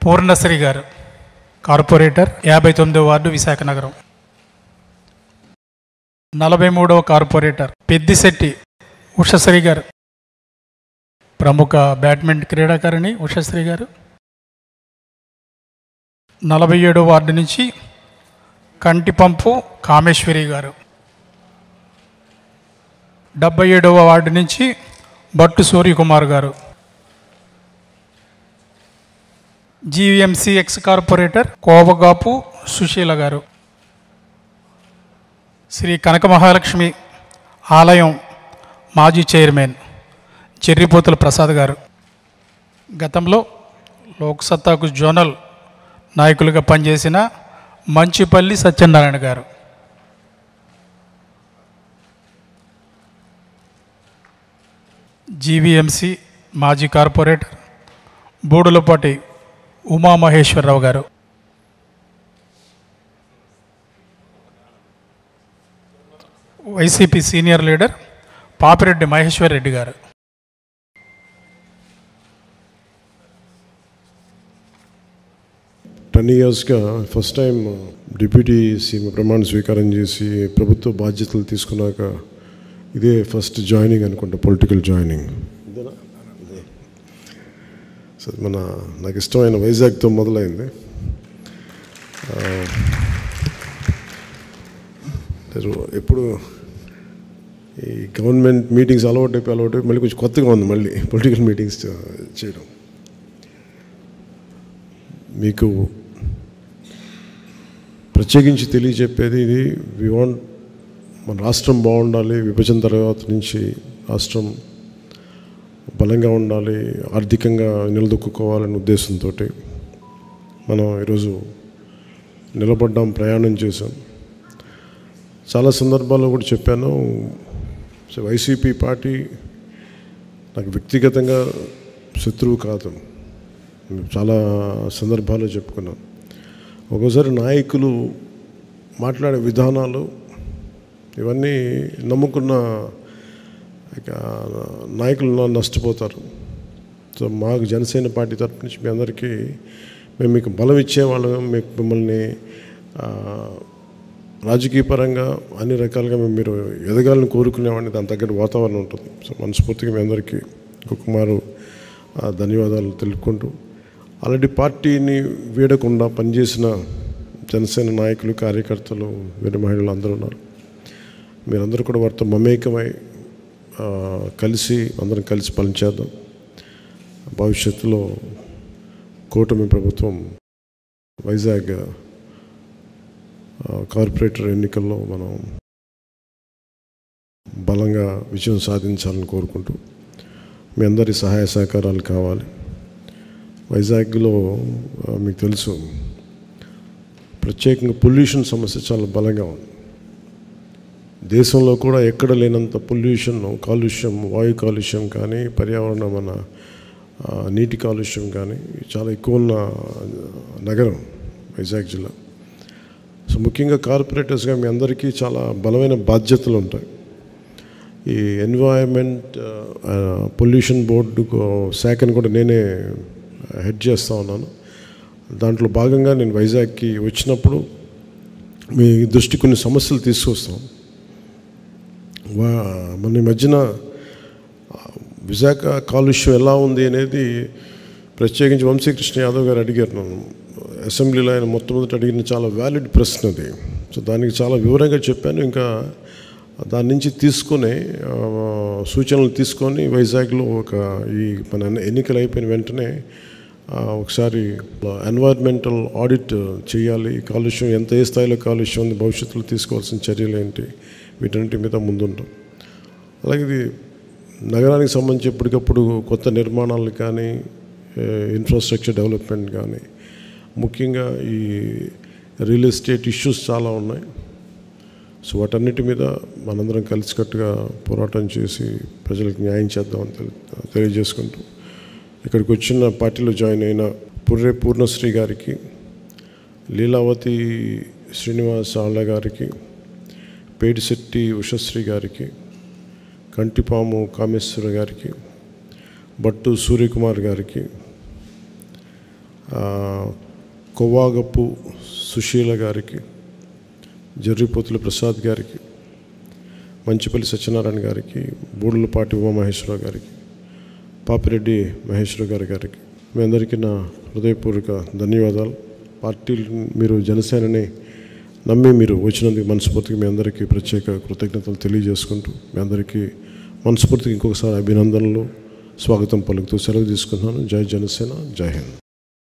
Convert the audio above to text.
పూర్ణశ్రీ గారు, corporator, 59వ ward, Visakha నగరం. 43వ corporator Peddisetti Ushasri గారు, ప్రముఖ బ్యాడ్మింటన్ క్రీడాకారిణి ఉషశ్రీ గారు. 47వ వార్డు నుంచి కంటిపంపు కామేశ్వరి గారు. 77వ వార్డు నుంచి బట్టు సూర్యకుమార్ గారు. GVMC ex corporator Kovagapu Sushila గారు. శ్రీ కనక మహాలక్ష్మి ఆలయం మాజీ చైర్మన్ చెర్రిపోతుల ప్రసాద్ గారు. గతంలో లోక్సత్తాకు జోనల్ నాయకులుగా పనిచేసిన మంచిపల్లి సత్యనారాయణ గారు. జీవీఎంసీ మాజీ కార్పొరేటర్ బూడులపాటి ఉమామహేశ్వరరావు గారు. YCP senior leader Papireddy Maheshwar Reddy గారు. ఇయర్స్గా ఫస్ట్ టైం డిప్యూటీ సీఎం ప్రమాణ స్వీకారం చేసి ప్రభుత్వ బాధ్యతలు తీసుకున్నాక ఇదే ఫస్ట్ జాయినింగ్ అనుకుంటా, పొలిటికల్ జాయినింగ్. సో నాకు ఇష్టమైన వైజాగ్తో మొదలైంది. ఎప్పుడు ఈ గవర్నమెంట్ మీటింగ్స్ అలవాటు మళ్ళీ కొంచెం కొత్తగా ఉంది మళ్ళీ పొలిటికల్ మీటింగ్స్ చేయడం. మీకు ప్రత్యేకించి తెలియజెప్పేది ఇది, మన రాష్ట్రం బాగుండాలి, విభజన తర్వాత నుంచి రాష్ట్రం బలంగా ఉండాలి, ఆర్థికంగా నిలదొక్కుకోవాలనే ఉద్దేశంతో మనం ఈరోజు నిలబడ్డాం, ప్రయాణం చేసాం. చాలా సందర్భాల్లో కూడా చెప్పాను, వైసీపీ పార్టీ నాకు వ్యక్తిగతంగా శత్రువు కాదు, చాలా సందర్భాల్లో చెప్పుకున్నాం. ఒక్కోసారి నాయకులు మాట్లాడే విధానాలు ఇవన్నీ నమ్ముకున్న నాయకులు నష్టపోతారు. సో మాకు జనసేన పార్టీ తరపు నుంచి మీ అందరికీ మేము మీకు బలం ఇచ్చేవాళ్ళం, మిమ్మల్ని రాజకీయ పరంగా అన్ని రకాలుగా మీరు ఎదగాలని కోరుకునేవాడిని, దాని తగ్గట్టు వాతావరణం ఉంటుంది. సో మనస్ఫూర్తిగా మీ అందరికీ ఇంకొకమారు ధన్యవాదాలు తెలుపుకుంటూ, అలాంటి పార్టీని వీడకుండా పనిచేసిన జనసేన నాయకులు, కార్యకర్తలు, వీర మహిళలు అందరూ ఉన్నారు. మీరందరూ కూడా వారితో మమేకమై అందరం కలిసి పనిచేద్దాం. భవిష్యత్తులో కూటమి ప్రభుత్వం వైజాగ్ కార్పొరేటర్ ఎన్నికల్లో మనం బలంగా విజయం సాధించాలని కోరుకుంటూ, మీ అందరి సహాయ సహకారాలు కావాలి. వైజాగ్లో మీకు తెలుసు, ప్రత్యేకంగా పొల్యూషన్ సమస్య చాలా బలంగా ఉంది. దేశంలో కూడా ఎక్కడ లేనంత పొల్యూషన్, కాలుష్యం, వాయు కాలుష్యం కానీ, పర్యావరణ మన నీటి కాలుష్యం కానీ చాలా ఎక్కువ ఉన్న నగరం వైజాగ్ జిల్లా. సో ముఖ్యంగా కార్పొరేటర్స్గా మీ అందరికీ చాలా బలమైన బాధ్యతలు ఉంటాయి. ఈ ఎన్వైరన్మెంట్ పొల్యూషన్ బోర్డు శాఖను కూడా నేనే హెడ్ చేస్తూ ఉన్నాను. దాంట్లో భాగంగా నేను వైజాగ్కి వచ్చినప్పుడు మీ దృష్టి కొన్ని సమస్యలు తీసుకొస్తాం. మన మధ్యన విశాఖ కాలుష్యం ఎలా ఉంది అనేది ప్రత్యేకించి వంశీకృష్ణ యాదవ్ గారు అడిగారు నన్ను అసెంబ్లీలో. ఆయన మొట్టమొదటి అడిగిన చాలా వ్యాలిడ్ ప్రశ్న అది. సో దానికి చాలా వివరంగా చెప్పాను. ఇంకా దాని నుంచి తీసుకొని సూచనలు తీసుకొని వైజాగ్లో ఈ మన ఎన్నికలు అయిపోయిన వెంటనే ఒకసారి ఎన్వైర్న్మెంటల్ ఆడిట్ చేయాలి. కాలుష్యం ఏ స్థాయిలో కాలుష్యం ఉంది, భవిష్యత్తులో తీసుకోవాల్సిన చర్యలు ఏంటి, వీటన్నిటి మీద ముందుంటాం. అలాగే ఇది నగరానికి సంబంధించి ఎప్పటికప్పుడు కొత్త నిర్మాణాలు కానీ, ఇన్ఫ్రాస్ట్రక్చర్ డెవలప్మెంట్ కానీ, ముఖ్యంగా ఈ రియల్ ఎస్టేట్ ఇష్యూస్ చాలా ఉన్నాయి. సో వాటన్నిటి మీద మనందరం కలిసికట్టుగా పోరాటం చేసి ప్రజలకు న్యాయం చేద్దామని తెలియజేసుకుంటూ, ఇక్కడికి వచ్చిన పార్టీలో జాయిన్ అయిన పుర్రె పూర్ణశ్రీ గారికి, లీలావతి శ్రీనివాస్ ఆళ్ళ గారికి, పేడిశెట్టి ఉషశ్రీ గారికి, కంటిపాము కామేశ్వర గారికి, బట్టు సూర్యకుమార్ గారికి, కొవ్వాగపు సుశీల గారికి, జర్రిపోతుల ప్రసాద్ గారికి, మంచిపల్లి సత్యనారాయణ గారికి, బూడులపాటి ఉమామహేశ్వరరావు గారికి, పాపిరెడ్డి మహేశ్వర గారికి మీ అందరికీ నా హృదయపూర్వక ధన్యవాదాలు. పార్టీలు మీరు జనసేనని నమ్మి మీరు వచ్చినందుకు మనస్ఫూర్తిగా మీ అందరికీ ప్రత్యేక కృతజ్ఞతలు తెలియజేసుకుంటూ మీ అందరికీ మనస్ఫూర్తిగా ఇంకొకసారి అభినందనలు, స్వాగతం పలుకుతూ సెలవు తీసుకుంటున్నాను. జై జనసేన, జై హింద్.